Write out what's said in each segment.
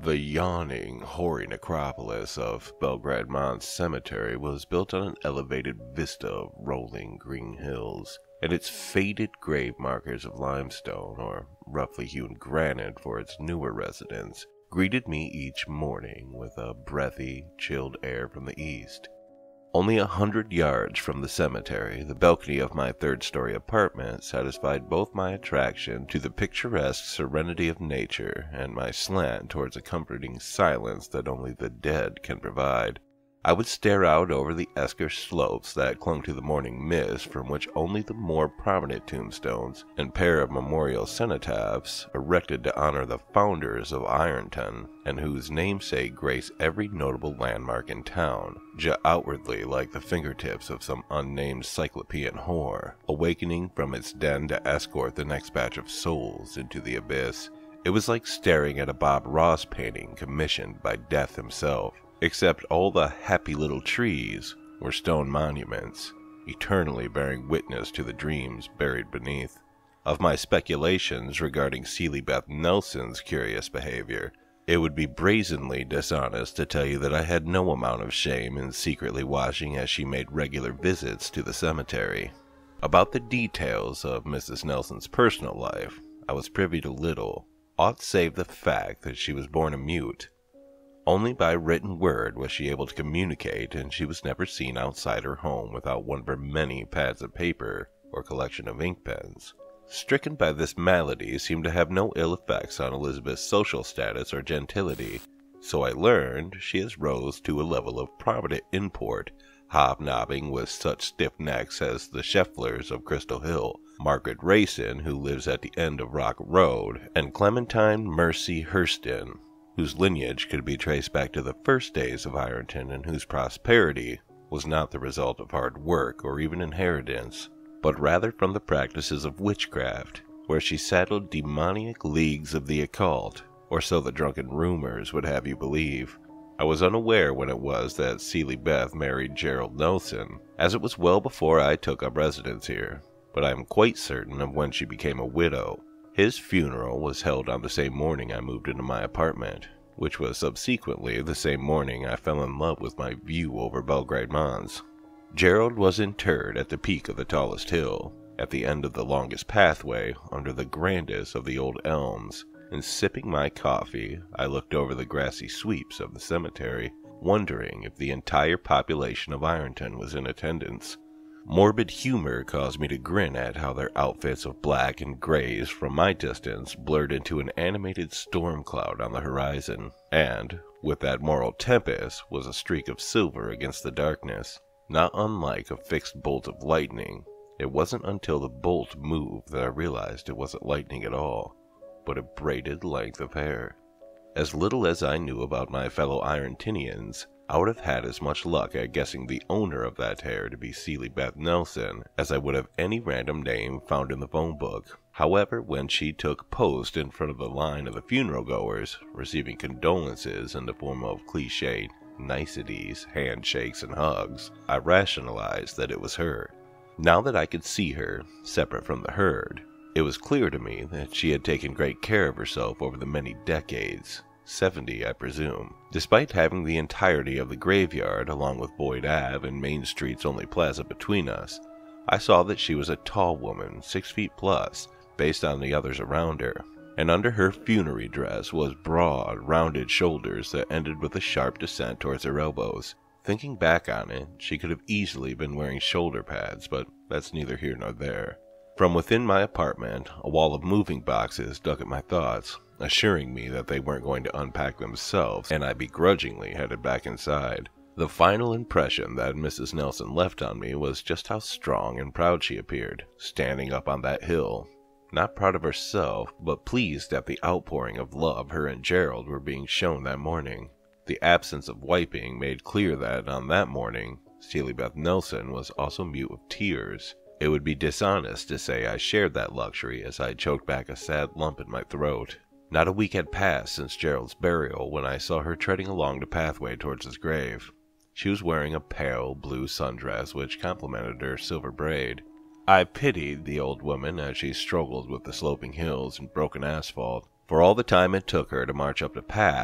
The yawning, hoary necropolis of Braddracv Cemetery was built on an elevated vista of rolling green hills, and its faded grave markers of limestone, or roughly hewn granite for its newer residents, greeted me each morning with a breathy, chilled air from the east. Only 100 yards from the cemetery, the balcony of my third-story apartment satisfied both my attraction to the picturesque serenity of nature and my slant towards a comforting silence that only the dead can provide. I would stare out over the esker slopes that clung to the morning mist, from which only the more prominent tombstones and pair of memorial cenotaphs erected to honor the founders of Ironton, and whose namesake grace every notable landmark in town, jut outwardly like the fingertips of some unnamed cyclopean whore, awakening from its den to escort the next batch of souls into the abyss. It was like staring at a Bob Ross painting commissioned by Death himself, except all the happy little trees were stone monuments, eternally bearing witness to the dreams buried beneath. Of my speculations regarding Celie Beth Nelson's curious behavior, it would be brazenly dishonest to tell you that I had no amount of shame in secretly watching as she made regular visits to the cemetery. About the details of Mrs. Nelson's personal life, I was privy to little, aught save the fact that she was born a mute. Only by written word was she able to communicate, and she was never seen outside her home without one of her many pads of paper or collection of ink pens. Stricken by this malady seemed to have no ill effects on Elizabeth's social status or gentility, so I learned she has rose to a level of prominent import, hobnobbing with such stiff necks as the Schefflers of Crystal Hill, Margaret Rayson, who lives at the end of Rock Road, and Clementine Mercy Hurston, whose lineage could be traced back to the first days of Ironton, and whose prosperity was not the result of hard work or even inheritance, but rather from the practices of witchcraft, where she saddled demoniac leagues of the occult, or so the drunken rumors would have you believe. I was unaware when it was that Celie Beth married Gerald Nelson, as it was well before I took up residence here, but I am quite certain of when she became a widow. His funeral was held on the same morning I moved into my apartment, which was subsequently the same morning I fell in love with my view over Braddracv. Gerald was interred at the peak of the tallest hill, at the end of the longest pathway, under the grandest of the old elms, and sipping my coffee, I looked over the grassy sweeps of the cemetery, wondering if the entire population of Ironton was in attendance. Morbid humor caused me to grin at how their outfits of black and grays from my distance blurred into an animated storm cloud on the horizon, and, with that moral tempest, was a streak of silver against the darkness, not unlike a fixed bolt of lightning. It wasn't until the bolt moved that I realized it wasn't lightning at all, but a braided length of hair. As little as I knew about my fellow Irontinians, I would have had as much luck at guessing the owner of that hair to be Celie Beth Nelson as I would have any random name found in the phone book. However, when she took post in front of the line of the funeral goers, receiving condolences in the form of cliched niceties, handshakes, and hugs, I rationalized that it was her. Now that I could see her, separate from the herd, it was clear to me that she had taken great care of herself over the many decades, 70 I presume. Despite having the entirety of the graveyard along with Boyd Ave and Main Street's only plaza between us, I saw that she was a tall woman, 6 feet plus, based on the others around her, and under her funerary dress was broad, rounded shoulders that ended with a sharp descent towards her elbows. Thinking back on it, she could have easily been wearing shoulder pads, but that's neither here nor there. From within my apartment, a wall of moving boxes dug at my thoughts, assuring me that they weren't going to unpack themselves, and I begrudgingly headed back inside. The final impression that Mrs. Nelson left on me was just how strong and proud she appeared, standing up on that hill. Not proud of herself, but pleased at the outpouring of love her and Gerald were being shown that morning. The absence of wiping made clear that, on that morning, Celie Beth Nelson was also mute with tears. It would be dishonest to say I shared that luxury as I choked back a sad lump in my throat. Not a week had passed since Gerald's burial when I saw her treading along the pathway towards his grave. She was wearing a pale blue sundress which complemented her silver braid. I pitied the old woman as she struggled with the sloping hills and broken asphalt. For all the time it took her to march up the path,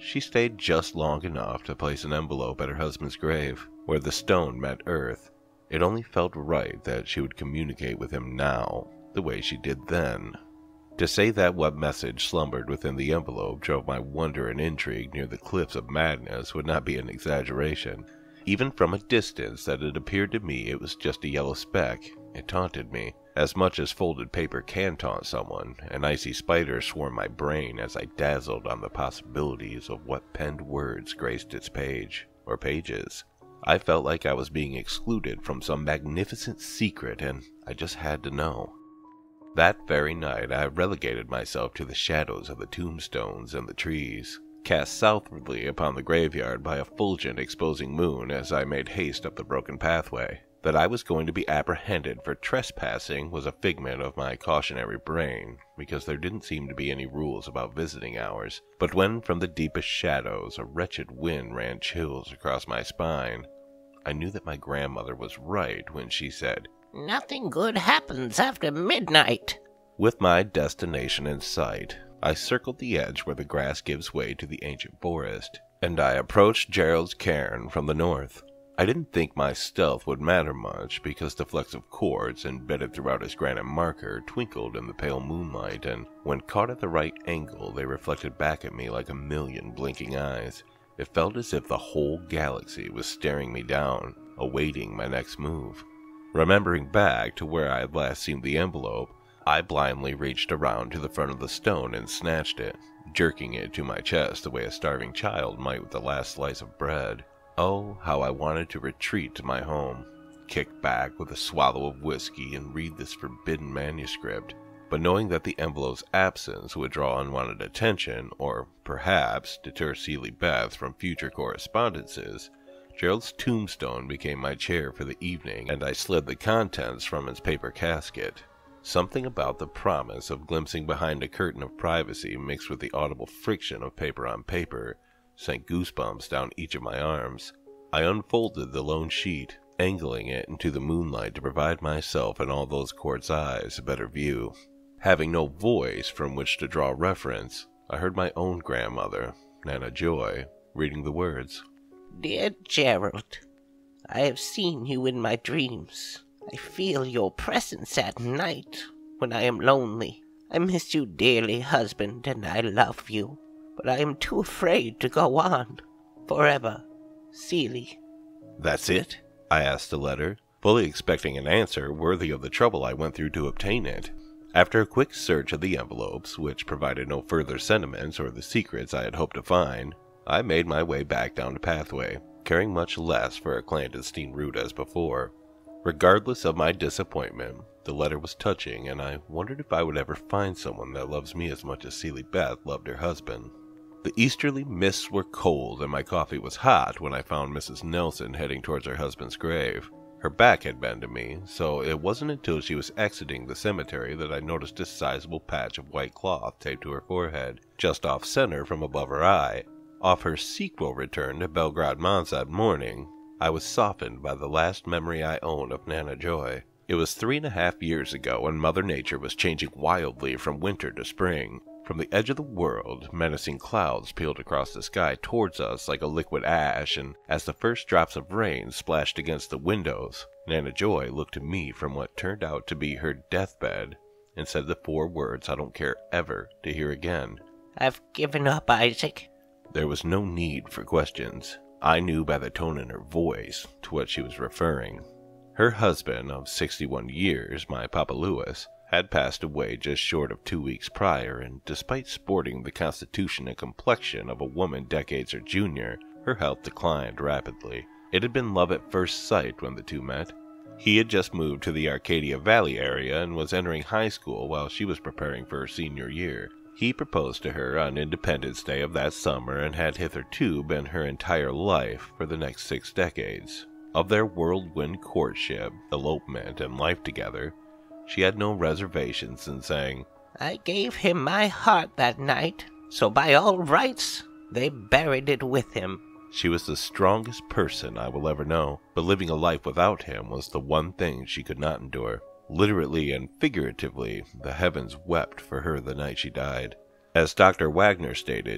she stayed just long enough to place an envelope at her husband's grave, where the stone met earth. It only felt right that she would communicate with him now, the way she did then. To say that what message slumbered within the envelope drove my wonder and intrigue near the cliffs of madness would not be an exaggeration. Even from a distance that it appeared to me it was just a yellow speck, it taunted me, as much as folded paper can taunt someone. An icy spider swarmed my brain as I dazzled on the possibilities of what penned words graced its page, or pages. I felt like I was being excluded from some magnificent secret, and I just had to know. That very night I relegated myself to the shadows of the tombstones and the trees, cast southwardly upon the graveyard by a fulgent exposing moon as I made haste up the broken pathway. That I was going to be apprehended for trespassing was a figment of my cautionary brain, because there didn't seem to be any rules about visiting hours. But when from the deepest shadows a wretched wind ran chills across my spine, I knew that my grandmother was right when she said, "Nothing good happens after midnight." With my destination in sight, I circled the edge where the grass gives way to the ancient forest, and I approached Gerald's cairn from the north. I didn't think my stealth would matter much, because the flecks of quartz embedded throughout his granite marker twinkled in the pale moonlight, and when caught at the right angle they reflected back at me like a million blinking eyes. It felt as if the whole galaxy was staring me down, awaiting my next move. Remembering back to where I had last seen the envelope, I blindly reached around to the front of the stone and snatched it, jerking it to my chest the way a starving child might with the last slice of bread. Oh, how I wanted to retreat to my home, kick back with a swallow of whiskey and read this forbidden manuscript. But knowing that the envelope's absence would draw unwanted attention, or perhaps deter Seelie Beth from future correspondences, Gerald's tombstone became my chair for the evening, and I slid the contents from its paper casket. Something about the promise of glimpsing behind a curtain of privacy mixed with the audible friction of paper on paper sent goosebumps down each of my arms. I unfolded the lone sheet, angling it into the moonlight to provide myself and all those quartz eyes a better view. Having no voice from which to draw reference, I heard my own grandmother, Nana Joy, reading the words. "Dear Gerald, I have seen you in my dreams. I feel your presence at night when I am lonely. I miss you dearly, husband, and I love you. But I am too afraid to go on. Forever, Seelie." "That's it?" I asked the letter, fully expecting an answer worthy of the trouble I went through to obtain it. After a quick search of the envelopes, which provided no further sentiments or the secrets I had hoped to find, I made my way back down the pathway, caring much less for a clandestine route as before. Regardless of my disappointment, the letter was touching, and I wondered if I would ever find someone that loves me as much as Seelie Beth loved her husband. The easterly mists were cold, and my coffee was hot when I found Mrs. Nelson heading towards her husband's grave. Her back had been to me, so it wasn't until she was exiting the cemetery that I noticed a sizable patch of white cloth taped to her forehead, just off center from above her eye. Off her sequel return to Braddracv Mons that morning, I was softened by the last memory I own of Nana Joy. It was 3.5 years ago, and Mother Nature was changing wildly from winter to spring. From the edge of the world, menacing clouds peeled across the sky towards us like a liquid ash, and as the first drops of rain splashed against the windows, Nana Joy looked to me from what turned out to be her deathbed, and said the 4 words I don't care ever to hear again. "I've given up, Isaac." There was no need for questions. I knew by the tone in her voice to what she was referring. Her husband of 61 years, my Papa Louis, had passed away just short of 2 weeks prior, and despite sporting the constitution and complexion of a woman decades her junior, her health declined rapidly. It had been love at first sight when the two met. He had just moved to the Arcadia Valley area and was entering high school while she was preparing for her senior year. He proposed to her on Independence Day of that summer and had hitherto been her entire life for the next 6 decades. Of their whirlwind courtship, elopement, and life together, she had no reservations in saying, "I gave him my heart that night, so by all rights, they buried it with him." She was the strongest person I will ever know, but living a life without him was the one thing she could not endure. Literally and figuratively, the heavens wept for her the night she died. As Dr. Wagner stated,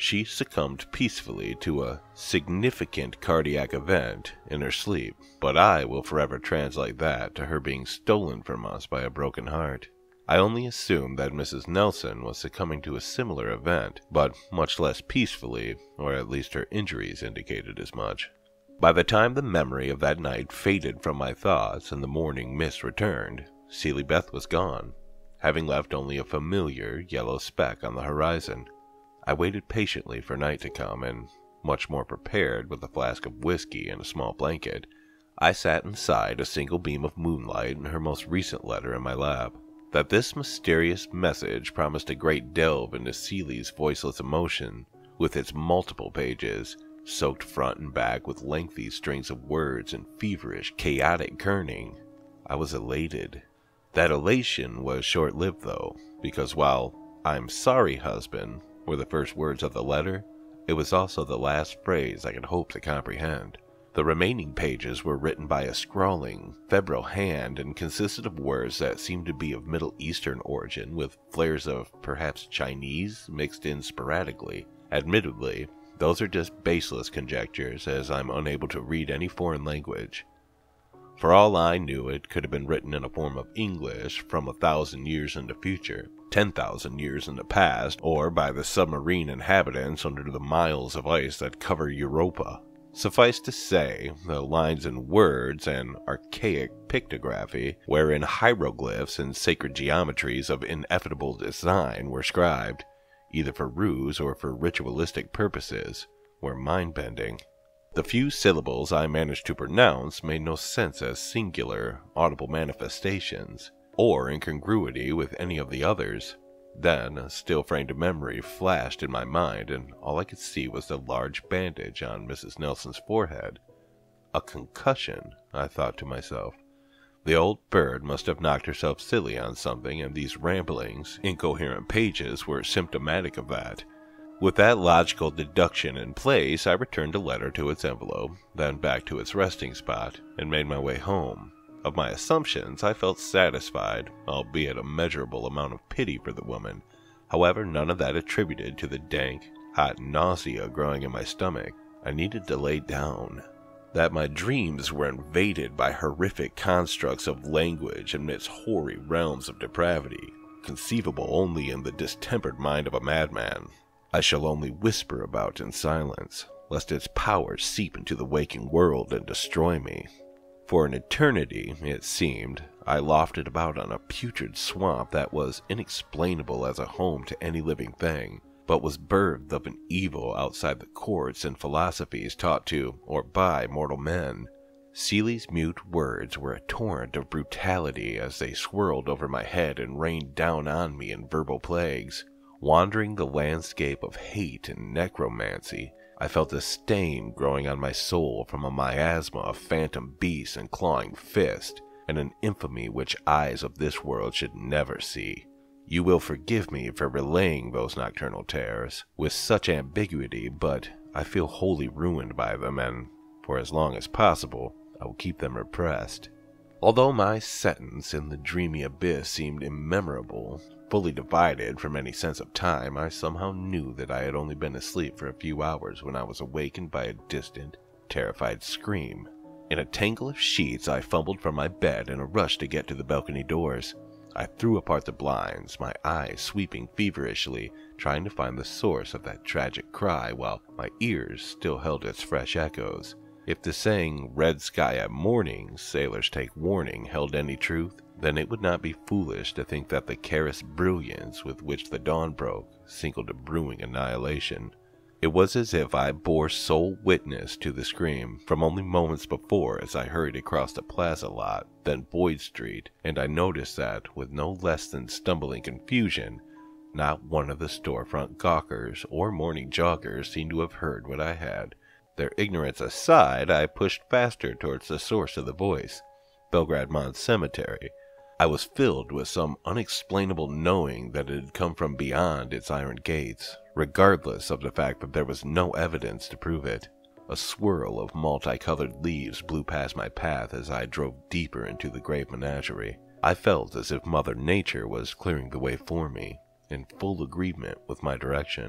she succumbed peacefully to a significant cardiac event in her sleep, but I will forever translate that to her being stolen from us by a broken heart. I only assumed that Mrs. Nelson was succumbing to a similar event, but much less peacefully, or at least her injuries indicated as much. By the time the memory of that night faded from my thoughts and the morning mist returned, Seelie Beth was gone, having left only a familiar yellow speck on the horizon. I waited patiently for night to come, and, much more prepared with a flask of whiskey and a small blanket, I sat inside a single beam of moonlight and her most recent letter in my lap. That this mysterious message promised a great delve into Seelie's voiceless emotion, with its multiple pages, soaked front and back with lengthy strings of words and feverish, chaotic kerning. I was elated. That elation was short-lived, though, because while "I'm sorry, husband" were the first words of the letter, it was also the last phrase I could hope to comprehend. The remaining pages were written by a scrawling, febrile hand and consisted of words that seemed to be of Middle Eastern origin, with flares of perhaps Chinese mixed in sporadically. Admittedly, those are just baseless conjectures, as I'm unable to read any foreign language. For all I knew, it could have been written in a form of English from 1,000 years in the future, 10,000 years in the past, or by the submarine inhabitants under the miles of ice that cover Europa. Suffice to say, the lines and words and archaic pictography, wherein hieroglyphs and sacred geometries of ineffable design were scribed, either for ruse or for ritualistic purposes, were mind-bending. The few syllables I managed to pronounce made no sense as singular, audible manifestations, or incongruity with any of the others. Then a still-framed memory flashed in my mind, and all I could see was the large bandage on Mrs. Nelson's forehead. A concussion, I thought to myself. The old bird must have knocked herself silly on something, and these ramblings, incoherent pages were symptomatic of that. With that logical deduction in place, I returned the letter to its envelope, then back to its resting spot, and made my way home. Of my assumptions, I felt satisfied, albeit a measurable amount of pity for the woman. However, none of that attributed to the dank, hot nausea growing in my stomach. I needed to lay down. That my dreams were invaded by horrific constructs of language amidst hoary realms of depravity, conceivable only in the distempered mind of a madman, I shall only whisper about in silence, lest its powers seep into the waking world and destroy me. For an eternity, it seemed, I lofted about on a putrid swamp that was inexplainable as a home to any living thing, but was birthed of an evil outside the courts and philosophies taught to, or by, mortal men. Seelie's mute words were a torrent of brutality as they swirled over my head and rained down on me in verbal plagues. Wandering the landscape of hate and necromancy, I felt a stain growing on my soul from a miasma of phantom beasts and clawing fist, and an infamy which eyes of this world should never see. You will forgive me for relaying those nocturnal terrors with such ambiguity, but I feel wholly ruined by them, and, for as long as possible, I will keep them repressed. Although my sentence in the dreamy abyss seemed immemorable, fully divided from any sense of time, I somehow knew that I had only been asleep for a few hours when I was awakened by a distant, terrified scream. In a tangle of sheets, I fumbled from my bed in a rush to get to the balcony doors. I threw apart the blinds, my eyes sweeping feverishly, trying to find the source of that tragic cry, while my ears still held its fresh echoes. If the saying, "Red sky at morning, sailors take warning," held any truth, then it would not be foolish to think that the careless brilliance with which the dawn broke signaled a brewing annihilation. It was as if I bore sole witness to the scream, from only moments before as I hurried across the plaza lot, then Boyd Street, and I noticed that, with no less than stumbling confusion, not one of the storefront gawkers or morning joggers seemed to have heard what I had. Their ignorance aside, I pushed faster towards the source of the voice, Braddracv Cemetery. I was filled with some unexplainable knowing that it had come from beyond its iron gates, regardless of the fact that there was no evidence to prove it. A swirl of multicolored leaves blew past my path as I drove deeper into the grave menagerie. I felt as if Mother Nature was clearing the way for me, in full agreement with my direction.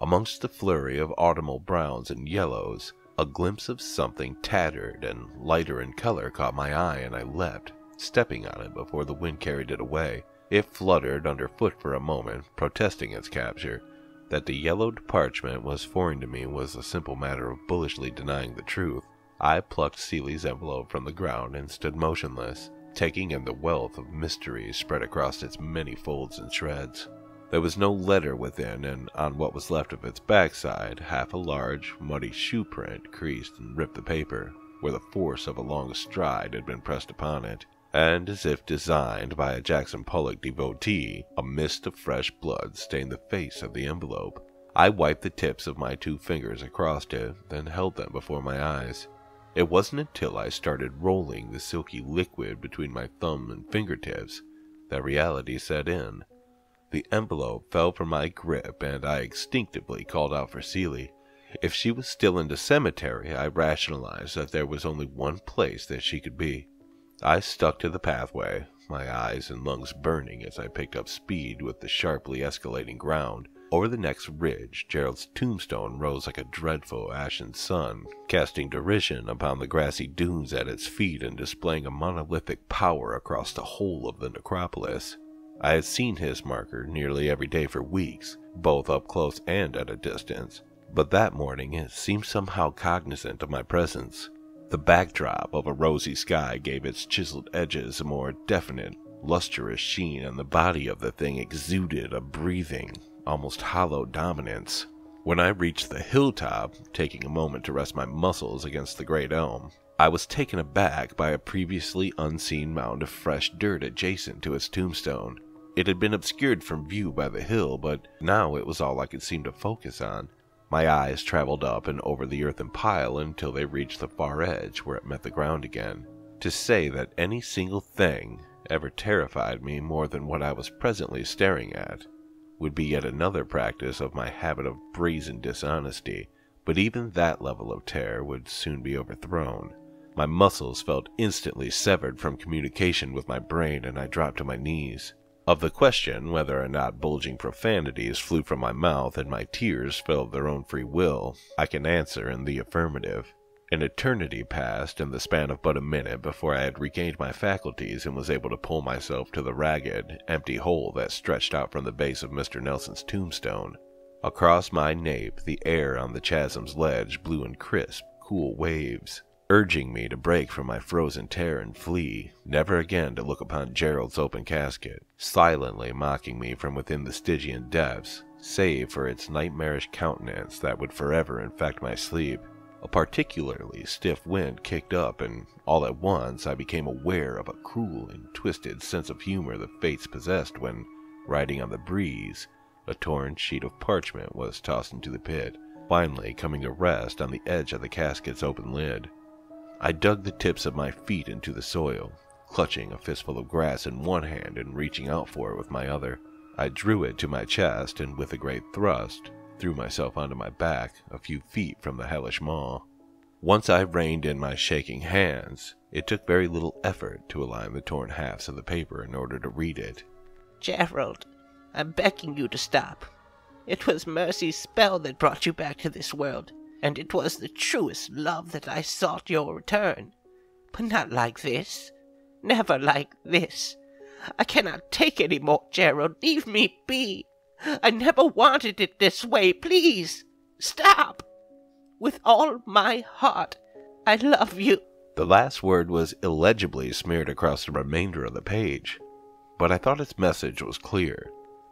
Amongst the flurry of autumnal browns and yellows, a glimpse of something tattered and lighter in color caught my eye, and I leapt, stepping on it before the wind carried it away. It fluttered underfoot for a moment, protesting its capture. That the yellowed parchment was foreign to me was a simple matter of bullishly denying the truth. I plucked Seely's envelope from the ground and stood motionless, taking in the wealth of mystery spread across its many folds and shreds. There was no letter within, and on what was left of its backside, half a large, muddy shoe print creased and ripped the paper, where the force of a long stride had been pressed upon it, and as if designed by a Jackson Pollock devotee, a mist of fresh blood stained the face of the envelope. I wiped the tips of my 2 fingers across it, then held them before my eyes. It wasn't until I started rolling the silky liquid between my thumb and fingertips that reality set in. The envelope fell from my grip, and I instinctively called out for Seely. If she was still in the cemetery, I rationalized that there was only one place that she could be. I stuck to the pathway, my eyes and lungs burning as I picked up speed with the sharply escalating ground. Over the next ridge, Gerald's tombstone rose like a dreadful ashen sun, casting derision upon the grassy dunes at its feet and displaying a monolithic power across the whole of the necropolis. I had seen his marker nearly every day for weeks, both up close and at a distance, but that morning it seemed somehow cognizant of my presence. The backdrop of a rosy sky gave its chiseled edges a more definite, lustrous sheen, and the body of the thing exuded a breathing, almost hollow dominance. When I reached the hilltop, taking a moment to rest my muscles against the great elm, I was taken aback by a previously unseen mound of fresh dirt adjacent to its tombstone. It had been obscured from view by the hill, but now it was all I could seem to focus on. My eyes traveled up and over the earthen pile until they reached the far edge where it met the ground again. To say that any single thing ever terrified me more than what I was presently staring at would be yet another practice of my habit of brazen dishonesty, but even that level of terror would soon be overthrown. My muscles felt instantly severed from communication with my brain, and I dropped to my knees. Of the question whether or not bulging profanities flew from my mouth and my tears fell of their own free will, I can answer in the affirmative. An eternity passed in the span of but a minute before I had regained my faculties and was able to pull myself to the ragged, empty hole that stretched out from the base of Mr. Nelson's tombstone. Across my nape, the air on the chasm's ledge blew in crisp, cool waves, urging me to break from my frozen terror and flee, never again to look upon Gerald's open casket, silently mocking me from within the Stygian depths, save for its nightmarish countenance that would forever infect my sleep. A particularly stiff wind kicked up, and all at once I became aware of a cruel and twisted sense of humor the fates possessed when, riding on the breeze, a torn sheet of parchment was tossed into the pit, finally coming to rest on the edge of the casket's open lid. I dug the tips of my feet into the soil, clutching a fistful of grass in one hand and reaching out for it with my other. I drew it to my chest and with a great thrust, threw myself onto my back a few feet from the hellish maw. Once I reined in my shaking hands, it took very little effort to align the torn halves of the paper in order to read it. Gerald, I'm begging you to stop. It was Mercy's spell that brought you back to this world, and it was the truest love that I sought your return. But not like this. Never like this. I cannot take any more, Gerald. Leave me be. I never wanted it this way. Please, stop. With all my heart, I love you. The last word was illegibly smeared across the remainder of the page, but I thought its message was clear.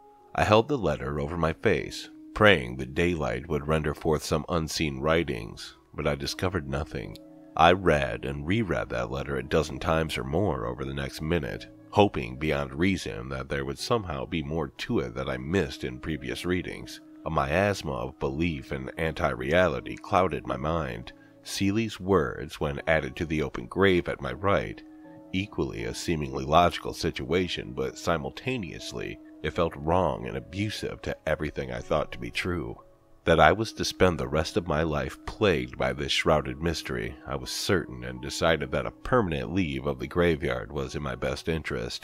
I held the letter over my face, praying the daylight would render forth some unseen writings, but I discovered nothing. I read and reread that letter a dozen times or more over the next minute, hoping beyond reason that there would somehow be more to it that I missed in previous readings. A miasma of belief and anti-reality clouded my mind. Seely's words, when added to the open grave at my right, equally a seemingly logical situation, but simultaneously it felt wrong and abusive to everything I thought to be true. That I was to spend the rest of my life plagued by this shrouded mystery, I was certain, and decided that a permanent leave of the graveyard was in my best interest.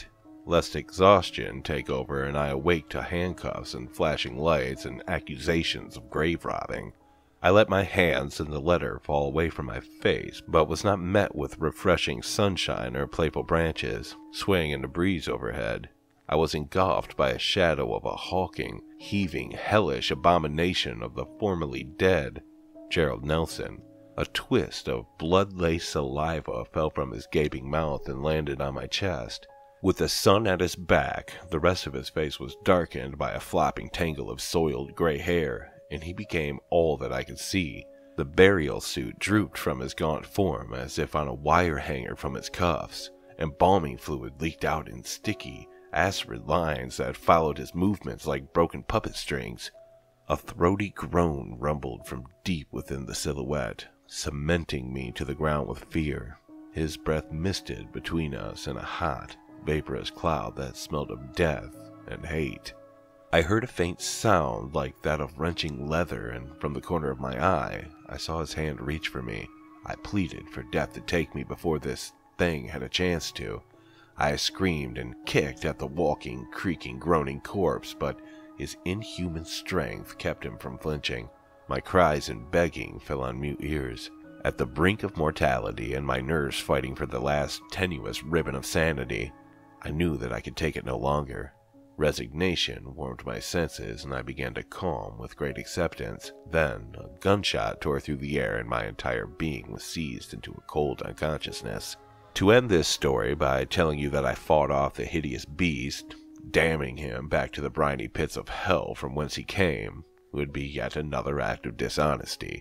lest exhaustion take over and I awake to handcuffs and flashing lights and accusations of grave robbing. I let my hands and the letter fall away from my face, but was not met with refreshing sunshine or playful branches swaying in the breeze overhead. I was engulfed by a shadow of a hulking, heaving, hellish abomination of the formerly dead Gerald Nelson. A twist of blood-laced saliva fell from his gaping mouth and landed on my chest. With the sun at his back, the rest of his face was darkened by a flopping tangle of soiled gray hair, and he became all that I could see. The burial suit drooped from his gaunt form as if on a wire hanger from its cuffs. Embalming fluid leaked out in sticky, acrid lines that followed his movements like broken puppet strings. A throaty groan rumbled from deep within the silhouette, cementing me to the ground with fear. His breath misted between us in a hot, vaporous cloud that smelled of death and hate. I heard a faint sound like that of wrenching leather, and from the corner of my eye, I saw his hand reach for me. I pleaded for death to take me before this thing had a chance to. I screamed and kicked at the walking, creaking, groaning corpse, but his inhuman strength kept him from flinching. My cries and begging fell on mute ears. At the brink of mortality and my nerves fighting for the last tenuous ribbon of sanity, I knew that I could take it no longer. Resignation warmed my senses, and I began to calm with great acceptance. Then a gunshot tore through the air, and my entire being was seized into a cold unconsciousness. To end this story by telling you that I fought off the hideous beast, damning him back to the briny pits of hell from whence he came, would be yet another act of dishonesty.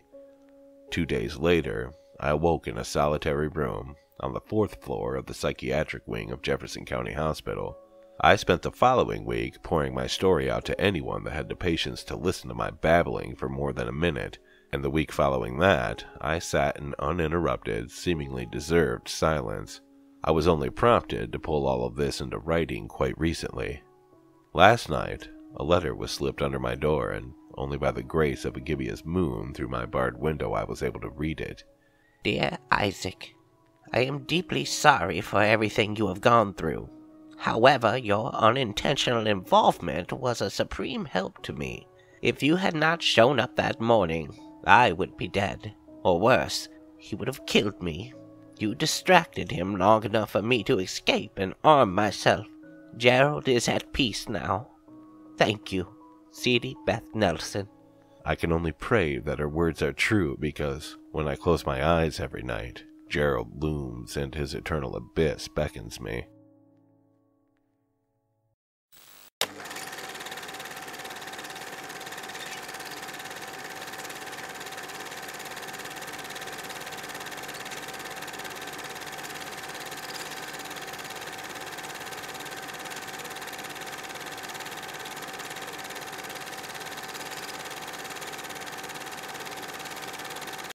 2 days later, I awoke in a solitary room on the 4th floor of the psychiatric wing of Jefferson County Hospital. I spent the following week pouring my story out to anyone that had the patience to listen to my babbling for more than a minute, and the week following that, I sat in uninterrupted, seemingly deserved silence. I was only prompted to pull all of this into writing quite recently. Last night, a letter was slipped under my door, and only by the grace of a gibbous moon through my barred window I was able to read it. Dear Isaac, I am deeply sorry for everything you have gone through. However, your unintentional involvement was a supreme help to me. If you had not shown up that morning, I would be dead. Or worse, he would have killed me. You distracted him long enough for me to escape and arm myself. Gerald is at peace now. Thank you, C.D. Beth Nelson. I can only pray that her words are true, because when I close my eyes every night, Gerald looms and his eternal abyss beckons me.